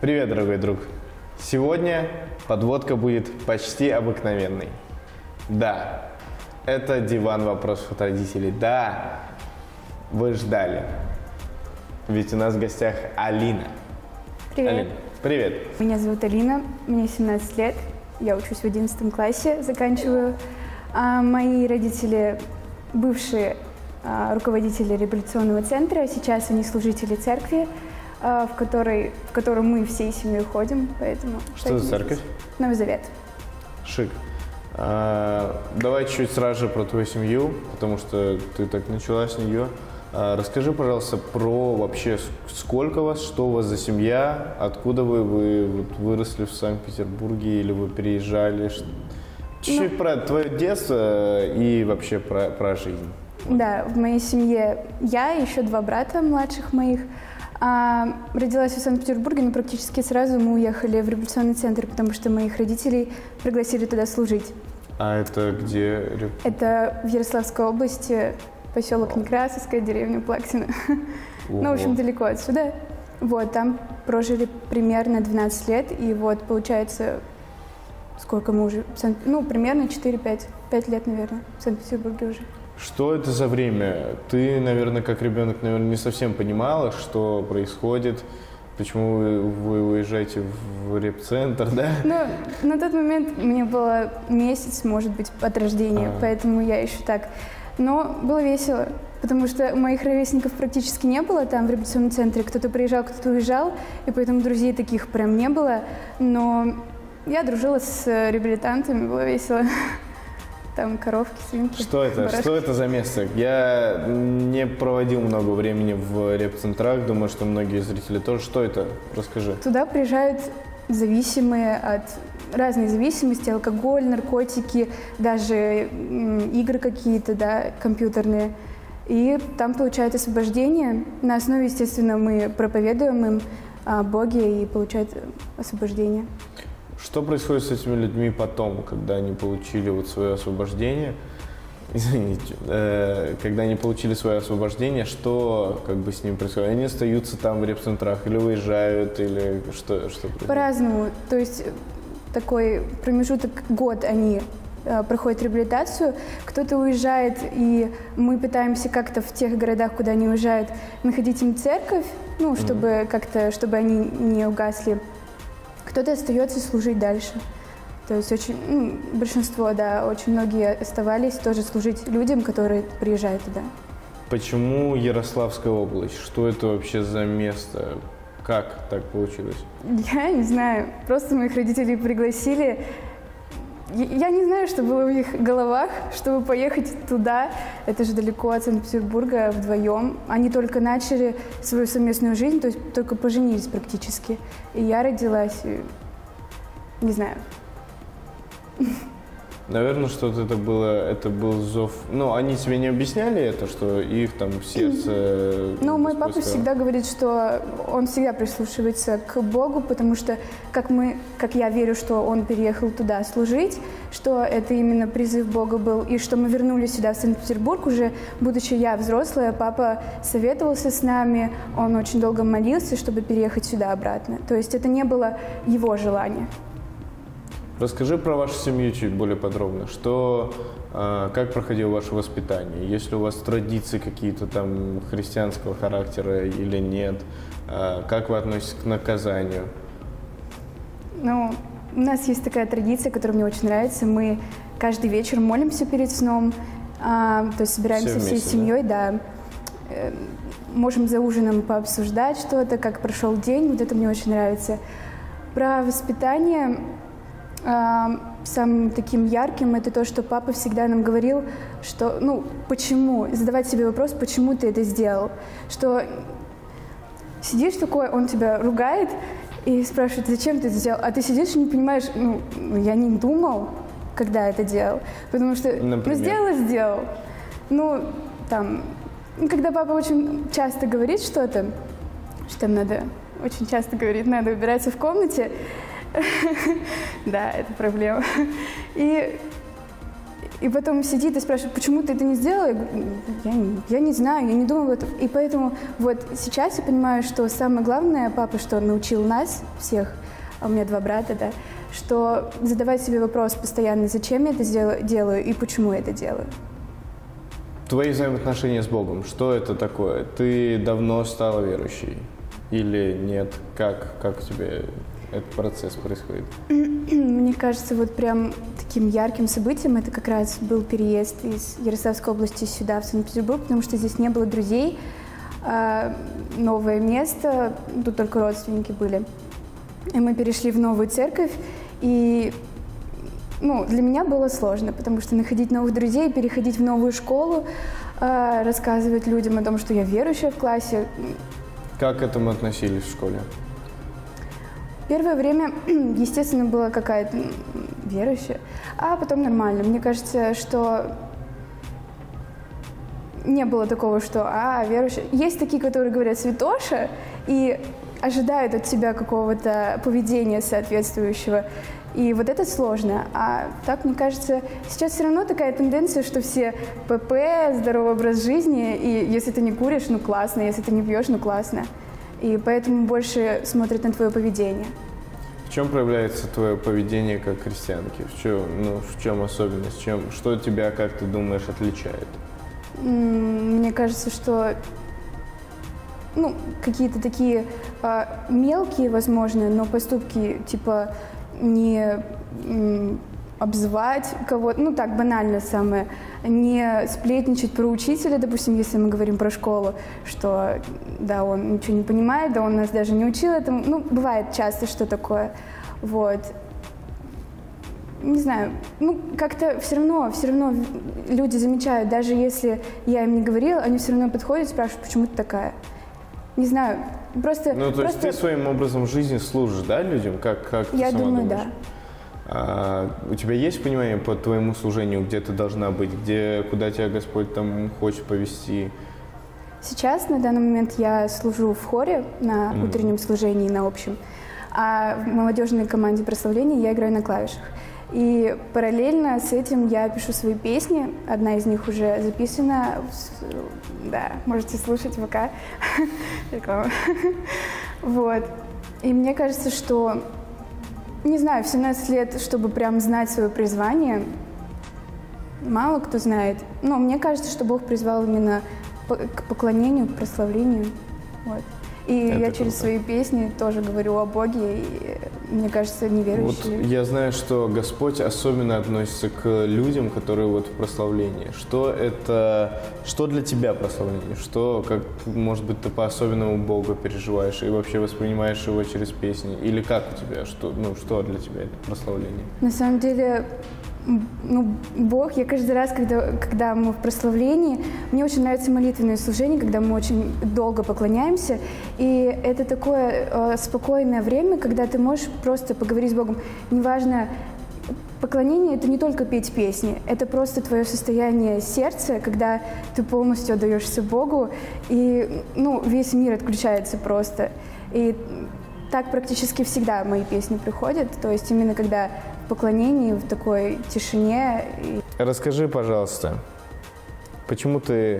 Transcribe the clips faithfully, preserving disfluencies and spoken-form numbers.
Привет, дорогой друг! Сегодня подводка будет почти обыкновенной. Да, это диван вопросов от родителей. Да, вы ждали. Ведь у нас в гостях Алина. Привет. Алина, привет. Меня зовут Алина, мне семнадцать лет, я учусь в одиннадцатом классе, заканчиваю. А мои родители бывшие а, руководители реабилитационного центра, сейчас они служители церкви, а, в, которой, в которую мы всей семьей ходим, поэтому... Что за церковь? Новый Завет. Шик. А, давай чуть сразу же про твою семью, потому что ты так начала с нее. А, расскажи, пожалуйста, про вообще сколько вас, что у вас за семья, откуда вы, вы вот, выросли в Санкт-Петербурге или вы переезжали? Чуть-чуть ну, про твое детство и вообще про, про жизнь. Да, в моей семье я и еще два брата младших моих. А, родилась в Санкт-Петербурге, но практически сразу мы уехали в реабилитационный центр, потому что моих родителей пригласили туда служить. А это где? Это в Ярославской области, поселок Некрасовская, деревня Плаксина. Ну, в общем, далеко отсюда. Вот, там прожили примерно двенадцать лет, и вот, получается, сколько мы уже, ну, примерно четыре-пять лет, наверное, в Санкт-Петербурге уже. Что это за время? Ты, наверное, как ребенок, наверное, не совсем понимала, что происходит, почему вы, вы уезжаете в реп-центр, да? Ну, на тот момент мне было месяц, может быть, от рождения, а. поэтому я еще так. Но было весело, потому что моих ровесников практически не было там в реабилитационном центре. Кто-то приезжал, кто-то уезжал, и поэтому друзей таких прям не было. Но я дружила с реабилитантами, было весело. Там коровки, свинки. Что это? барашки. Что это за место? Я не проводил много времени в реп-центрах, думаю, что многие зрители тоже. Что это? Расскажи. Туда приезжают зависимые от разной зависимости, алкоголь, наркотики, даже игры какие-то, да, компьютерные. И там получают освобождение. На основе, естественно, мы проповедуем им о Боге и получают освобождение. Что происходит с этими людьми потом, когда они получили вот свое освобождение? Извините, э, когда они получили свое освобождение, что как бы с ними происходит? Они остаются там в реп-центрах или уезжают, или что, что происходит? По-разному. То есть такой промежуток, год они э, проходят реабилитацию, кто-то уезжает, и мы пытаемся как-то в тех городах, куда они уезжают, находить им церковь, ну, чтобы mm-hmm. как-то, чтобы они не угасли. Кто-то остается служить дальше. То есть очень, ну, большинство, да, очень многие оставались тоже служить людям, которые приезжают туда. Почему Ярославская область? Что это вообще за место? Как так получилось? Я не знаю. Просто моих родителей пригласили. Я не знаю, что было в их головах, чтобы поехать туда. Это же далеко от Санкт-Петербурга, вдвоем. Они только начали свою совместную жизнь, то есть только поженились практически. И я родилась, и... не знаю. Наверное, что-то это было, это был зов. Ну, они тебе не объясняли это, что их там сердце... Ну, мой папа всегда говорит, что он всегда прислушивается к Богу, потому что, как мы, как я верю, что он переехал туда служить, что это именно призыв Бога был, и что мы вернулись сюда, в Санкт-Петербург, уже будучи я взрослая, папа советовался с нами, он очень долго молился, чтобы переехать сюда обратно. То есть это не было его желание. Расскажи про вашу семью чуть более подробно. Что, э, как проходило ваше воспитание? Есть ли у вас традиции какие-то там христианского характера или нет? Э, как вы относитесь к наказанию? Ну, у нас есть такая традиция, которая мне очень нравится. Мы каждый вечер молимся перед сном, э, то есть собираемся Все вместе, всей семьей, да. да. Э, можем за ужином пообсуждать что-то, как прошел день. Вот это мне очень нравится. Про воспитание... Самым таким ярким это то, что папа всегда нам говорил, что, ну, почему, задавать себе вопрос, почему ты это сделал, что сидишь такой, он тебя ругает и спрашивает, зачем ты это сделал, а ты сидишь и не понимаешь, ну, я не думал, когда это делал, потому что, Например? ну, сделал и сделал. Ну, там, когда папа очень часто говорит что-то, что там надо, очень часто говорит, надо убираться в комнате. Да, это проблема. И И потом сидит и спрашивает, почему ты это не сделала? Я говорю, я, не- я не знаю, я не думала об этом. И поэтому вот сейчас я понимаю, что самое главное, папа, что научил нас всех, а у меня два брата, да, что задавать себе вопрос постоянно, зачем я это сделаю, делаю и почему я это делаю. Твои взаимоотношения с Богом, что это такое? Ты давно стала верующей или нет? Как, как у тебя этот процесс происходит? Мне кажется, вот прям таким ярким событием это как раз был переезд из Ярославской области сюда, в Санкт-Петербург, потому что здесь не было друзей, а, новое место, тут только родственники были. И мы перешли в новую церковь, и ну, для меня было сложно, потому что находить новых друзей, переходить в новую школу, а, рассказывать людям о том, что я верующая в классе. Как к этому относились в школе? Первое время, естественно, была какая-то м, верующая, а потом нормально. Мне кажется, что не было такого, что «а, верующая». Есть такие, которые говорят «святоша» и ожидают от тебя какого-то поведения соответствующего. И вот это сложно. А так, мне кажется, сейчас все равно такая тенденция, что все ПП, здоровый образ жизни, и если ты не куришь, ну классно, если ты не пьешь, ну классно. И поэтому больше смотрят на твое поведение. В чем проявляется твое поведение как христианки? В чем, ну, в чем особенность? В чем, что тебя, как ты думаешь, отличает? М, Мне кажется, что ну, какие-то такие а, мелкие, возможно, но поступки, типа не м, обзывать кого-то, ну так, банально самое, не сплетничать про учителя, допустим, если мы говорим про школу, что да, он ничего не понимает, да, он нас даже не учил этому, ну, бывает часто, что такое, вот. Не знаю, ну, как-то все равно, все равно люди замечают, даже если я им не говорила, они все равно подходят и спрашивают, почему ты такая. Не знаю, просто... Ну, то есть просто... ты своим образом жизни служишь, да, людям? Как, как ты Я сама думаю, думаешь? да. А, у тебя есть понимание по твоему служению, где ты должна быть, где, куда тебя Господь там хочет повести? Сейчас, на данный момент, я служу в хоре на Mm. утреннем служении, на общем, а в молодежной команде прославления я играю на клавишах. И параллельно с этим я пишу свои песни. Одна из них уже записана. Да, можете слушать в ВК. Реклама. Вот. И мне кажется, что, не знаю, в семнадцать лет, чтобы прям знать свое призвание, мало кто знает. Но мне кажется, что Бог призвал именно по- к поклонению, к прославлению. Вот. И Это я круто. через свои песни тоже говорю о Боге, и мне кажется, Вот неверующие. я знаю, что Господь особенно относится к людям, которые вот в прославлении. Что это, что для тебя прославление? Что, как, может быть, ты по-особенному Бога переживаешь и вообще воспринимаешь его через песни? Или как у тебя? Что, ну, что для тебя это прославление? На самом деле, м, ну, Бог, я каждый раз, когда, когда мы в прославлении, мне очень нравится молитвенное служение, когда мы очень долго поклоняемся, и это такое э, спокойное время, когда ты можешь просто поговорить с Богом. Неважно, поклонение – это не только петь песни, это просто твое состояние сердца, когда ты полностью отдаешься Богу, и ну, весь мир отключается просто. И так практически всегда мои песни приходят, то есть именно когда в поклонении, в такой тишине. И... Расскажи, пожалуйста, почему ты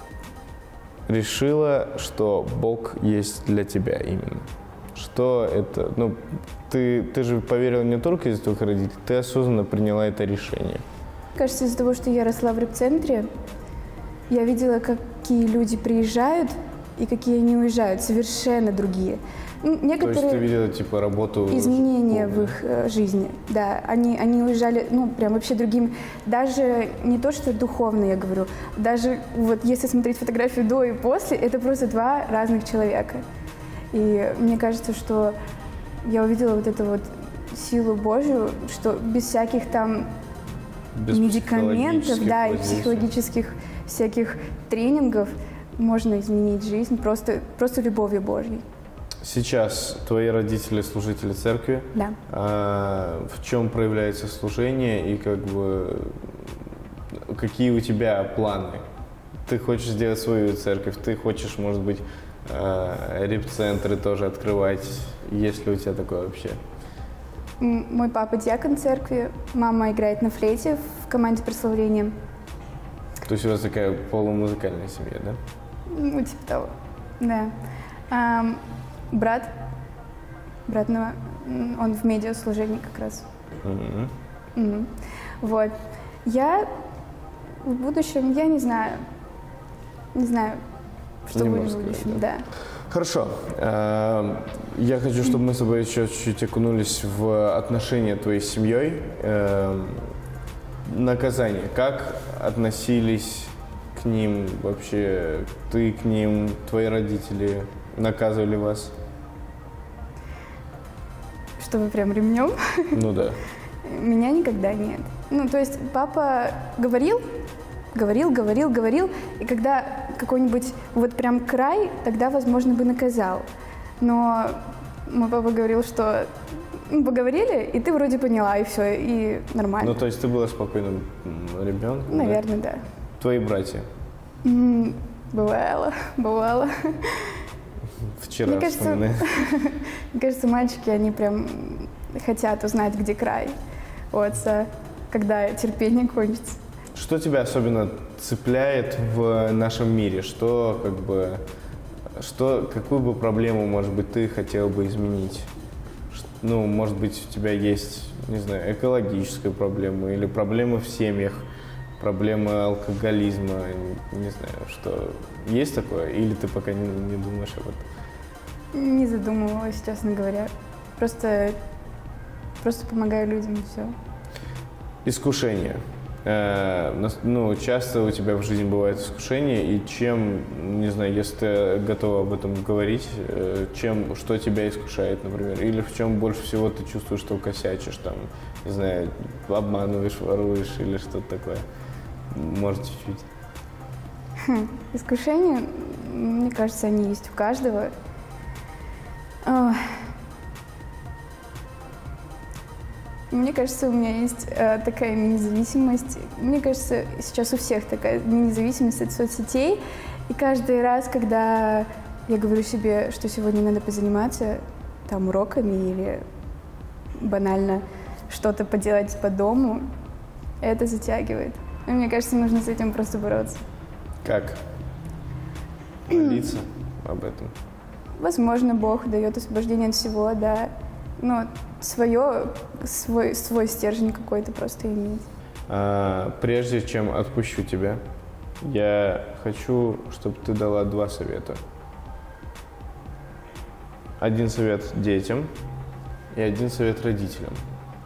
решила, что Бог есть для тебя именно? Что это? Ну, ты, ты же поверила не только из-за твоих родителей, ты осознанно приняла это решение. Кажется, из-за того, что я росла в рэп-центре, я видела, какие люди приезжают и какие они уезжают, совершенно другие. Ну, некоторые... То есть ты видела, типа, работу... Изменения Бога. в их э, жизни, да. Они, они уезжали, ну, прям вообще другими. Даже не то, что духовно, я говорю, даже вот если смотреть фотографию до и после, это просто два разных человека. И мне кажется, что я увидела вот эту вот силу Божью, что без всяких там Без медикаментов, психологических да, и воздействий. психологических всяких тренингов можно изменить жизнь просто, просто любовью Божьей. Сейчас твои родители служители церкви. Да. А, в чем проявляется служение и как бы какие у тебя планы? Ты хочешь сделать свою церковь, ты хочешь, может быть, а, реп-центры тоже открывать. Есть ли у тебя такое вообще? М, Мой папа диакон церкви, мама играет на флейте в команде прославления. То есть у вас такая полумузыкальная семья, да? Ну, типа того, да. Ам, брат, брат, ну, м, он в медиаслужении как раз. Мгм. Мгм. Вот. Я в будущем, я не знаю, не знаю, что Не будет в можешь сказать, будущем, да. Хорошо. Э, Я хочу, чтобы мы с тобой еще чуть-чуть окунулись в отношения твоей с семьей. Э, Наказание. Как относились к ним вообще? Ты к ним, твои родители наказывали вас? Чтобы прям ремнем. Ну да. Меня никогда нет. Ну, то есть папа говорил, говорил, говорил, говорил, и когда какой-нибудь вот прям край, тогда, возможно, бы наказал. Но мой папа говорил, что ну, поговорили, и ты вроде поняла, и все, и нормально. Ну, то есть ты была спокойным м, ребенком? да? Наверное, да. Твои братья? М, Бывало, бывало. Вчера Мне кажется, вспоминаю. Мне кажется, мальчики, они прям хотят узнать, где край у отца, когда терпение кончится. Что тебя особенно цепляет в нашем мире? Что, как бы, что, какую бы проблему, может быть, ты хотел бы изменить? Ш- Ну, может быть, у тебя есть, не знаю, экологическая проблема или проблемы в семьях, проблемы алкоголизма, не не знаю, что есть такое? Или ты пока не, не думаешь об этом? Не задумывалась, честно говоря. Просто, просто помогаю людям, и все. Искушение. Э, нас- Ну, часто у тебя в жизни бывает искушение, и чем, не знаю, если ты готова об этом говорить, э, чем, что тебя искушает, например, или в чем больше всего ты чувствуешь, что косячишь, там, не знаю, обманываешь, воруешь или что-то такое. Может, чуть-чуть. Искушения, мне кажется, они есть у каждого. Ах. Мне кажется, у меня есть э, такая мини-зависимость. Мне кажется, сейчас у всех такая мини-зависимость от соцсетей. И каждый раз, когда я говорю себе, что сегодня надо позаниматься там уроками или банально что-то поделать по дому, это затягивает. И мне кажется, нужно с этим просто бороться. Как? Молиться об этом. Возможно, Бог дает освобождение от всего, да. Но свое, свой, свой стержень какой-то просто иметь. А, прежде чем отпущу тебя, я хочу, чтобы ты дала два совета. Один совет детям и один совет родителям.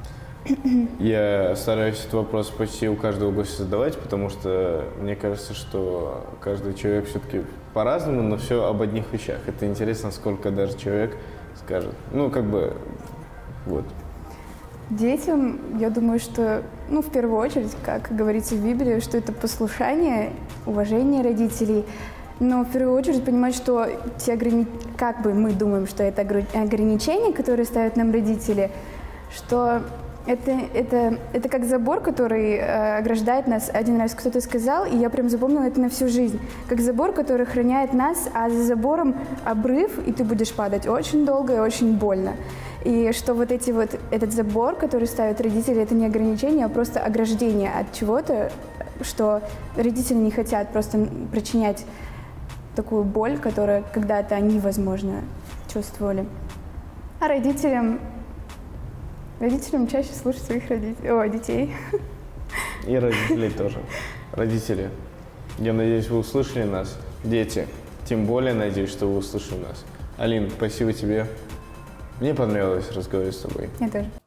Я стараюсь этот вопрос почти у каждого гостя задавать, потому что мне кажется, что каждый человек все-таки по-разному, но все об одних вещах. Это интересно, сколько даже человек скажет. Ну, как бы, вот. Детям, я думаю, что, ну, в первую очередь, как говорится в Библии, что это послушание, уважение родителей. Но в первую очередь понимать, что те ограни... как бы мы думаем, что это огр- ограничения, которые ставят нам родители, что это, это, это как забор, который э, ограждает нас. Один раз кто-то сказал, и я прям запомнила это на всю жизнь. Как забор, который охраняет нас, а за забором обрыв, и ты будешь падать очень долго и очень больно. И что вот эти вот, этот забор, который ставят родители, это не ограничение, а просто ограждение от чего-то, что родители не хотят просто причинять такую боль, которую когда-то они, возможно, чувствовали. А родителям, родителям чаще слушать своих родителей, о, детей. И родителей тоже. Родители, я надеюсь, вы услышали нас. Дети, тем более надеюсь, что вы услышали нас. Алин, спасибо тебе. Мне понравилось разговаривать с тобой. Мне тоже.